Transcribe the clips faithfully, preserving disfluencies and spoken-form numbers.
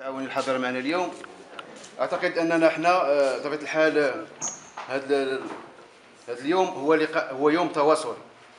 تعاون الحاضر معنا اليوم. اعتقد اننا احنا بطبيعه الحال هذا هذا اليوم هو لقاء هو يوم تواصلي،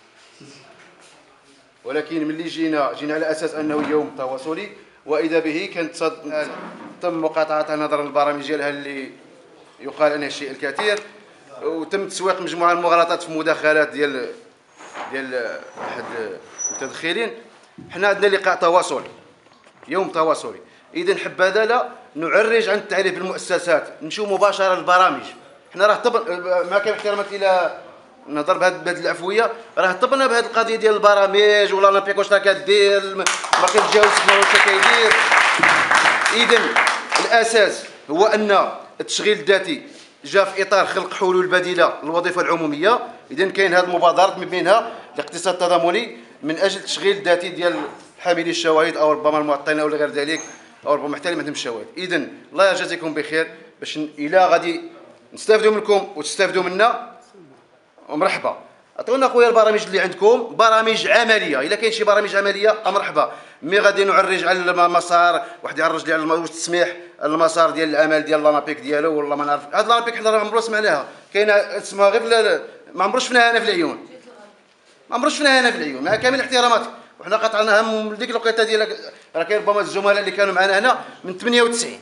ولكن ملي جينا جينا على اساس انه يوم تواصلي، واذا به كانت تم مقاطعه نظرا للبرامج ديالها اللي يقال انها الشيء الكثير، وتم تسويق مجموعه من المغالطات في مداخلات ديال ديال احد المتدخلين. حنا عندنا لقاء تواصلي، يوم تواصلي، اذا حبذا لا نعرج عن التعريف بالمؤسسات، نمشيو مباشره للبرامج. حنا راه طبق ما كان احترامات الى نهضر بهذه العفويه، راه طبقنا بهذه القضيه ديال البرامج ولا نابيك واش راه كدير ما كيتجاوزش واش كيدير. اذا الاساس هو ان التشغيل الذاتي جاء في اطار خلق حلول بديله للوظيفه العموميه. اذا كاين هذه المبادرات من بينها الاقتصاد التضامني من اجل التشغيل الذاتي ديال حاملي الشواهد او ربما المعطلين او غير ذلك، او ربما محتالين عندهم الشواهد. اذا الله يجازيكم بخير، باش الى غادي نستافدوا منكم وتستافدوا منا ومرحبا. عطونا خويا البرامج اللي عندكم، برامج عمليه، الا كاين شي برامج عمليه مرحبا. مي غادي نعرج على المسار، واحد يعرج لي على التسميح المسار ديال العمل ديال لانابيك ديالو ولا ما نعرف. هاد لانابيك حنا راه عمرنا سمعناها، كاينه اسمها غير ما عمرو شفناها انا في العيون، ما عمرو شفناها انا في العيون، مع كامل الاحترامات. وحنا قطعناها من ديك الوقيته ديال راه كاين ربما الزملاء اللي كانوا معنا هنا من ثمانية وتسعين.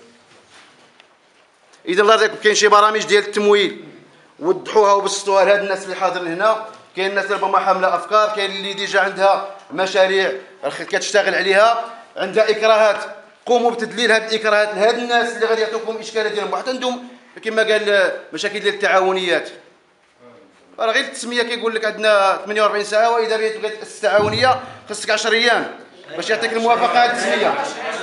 اذا الله يرضيكم كاين شي برامج ديال التمويل وضحوها وبسطوها لهاد الناس اللي حاضرين هنا. كاين الناس اللي ربما حامله افكار، كاين اللي ديجا عندها مشاريع كتشتغل عليها، عندها اكراهات، قوموا بتدليل هذه الاكراهات لهاد الناس اللي غادي يعطوكم اشكالات ديالهم. واحد عندهم كما قال مشاكل ديال التعاونيات، راه غير التسميه كيقول لك عندنا ثمانية وأربعين ساعه، واذا بغيتي تبغي تاسس تعاونيه خصك عشرة ايام باش يعطيك الموافقه على التسميه.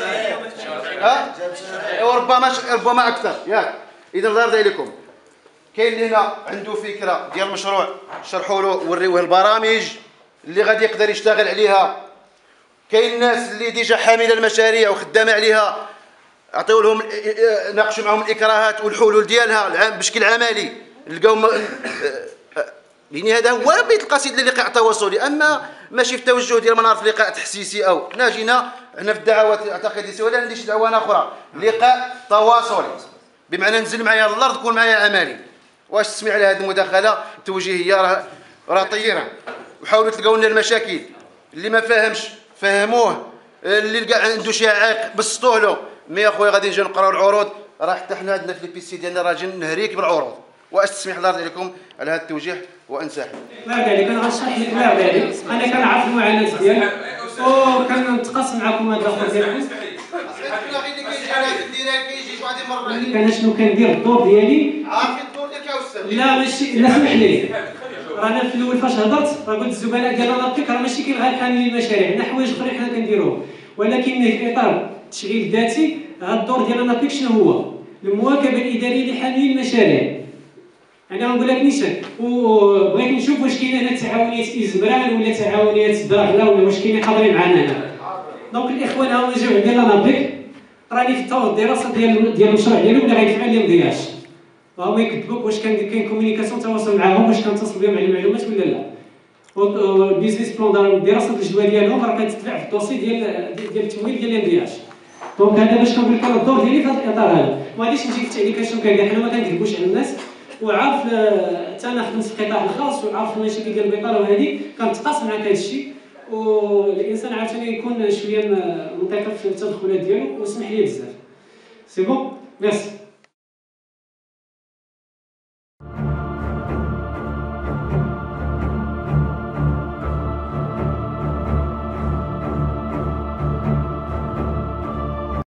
ها وربما ربما اكثر ياك. اذا الله يرضي عليكم، كاين اللي هنا عنده فكره ديال المشروع شرحوا له وريوه البرامج اللي غادي يقدر يشتغل عليها. كاين الناس اللي ديجا حامله المشاريع وخدامه عليها، عطيو لهم ناقشوا معهم الاكراهات والحلول ديالها بشكل عملي لقاو. يعني هذا هو بيت القصيد للقاء تواصلي، اما ماشي في توجه ديال ما نعرف لقاء تحسيسي. او حنا جينا حنا في الدعوات اعتقد ولا عنديش دعوه اخرى، لقاء تواصلي بمعنى نزل معايا الارض كون معايا عملي. واش تسمع على هذه المداخله التوجيهيه راه راه طيره، وحاولوا تلقاو لنا المشاكل. اللي ما فاهمش فهموه، اللي لقى عنده شي عائق بسطوه له. مي يا خويا غادي نجيو نقراو العروض، راه حتى حنا عندنا في البي سي ديالنا راه جاي نهريك بالعروض. واش تسمح الله يرضي عليكم على هذا التوجيه وانسحب. ما عليك انا غنشرح لك. ما عليك انا كنعرف المعاناه ديالك وكنتقاسم معكم هذا الاخر ديالكم. انا شنو كندير الدور ديالي عارفين الدور ديالك يا استاذ؟ لا ماشي، لا سمح لي. رانا في الاول فاش هضرت راه قلت الزملاء ديالنا لابيك راه ماشي كيف غير حاملين المشاريع، عندنا حوايج اخرين حنا كنديروهم، ولكن في اطار التشغيل الذاتي هذا الدور ديالنا لابيك شنو هو؟ المواكبه الاداريه لحاملين المشاريع. انا غنقول لك نيشان، وبغيت نشوف واش كاين هنا تعاونيات ازمران ولا تعاونيات دراغلا ولا واش كاينين حاضرين معنا هنا. دونك الاخوان هاهما جاو عندي لانابيك، راني في طور الدراسه ديال ديال المشروع ديالهم اللي غيدفع لي مضياش. وهما يكتبوك واش كان كاين كومونيكاسيون تواصل معاهم، واش كنتصل بهم على المعلومات ولا لا. البيزنس بلان دراسه الجدوى ديالهم راه كتدفع في الدوسي ديال ديال التمويل ديال الاندياش. دونك هذا باش كنقول لك الدور ديالي في هذا الاطار هذا. ما غاديش نجي في التعليقات شنو كندير، حنا ما كنكذبوش على الناس، وعارف حتى انا خدمت في القطاع الخاص وعارف المشاكل ديال البطاله وهذه كنتقاسم معاك هذا الشيء. والانسان عاوتاني يكون شويه منطقه في التدخلات ديالو، وسمح لي بزاف. سي بون ميرسي.